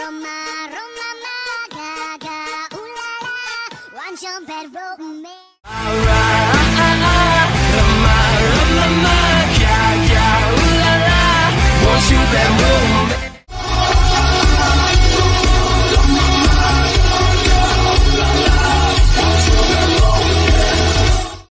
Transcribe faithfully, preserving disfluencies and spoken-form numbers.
Roma, Roma, ma, ga, ga, ooh la la, 완전 배로 me.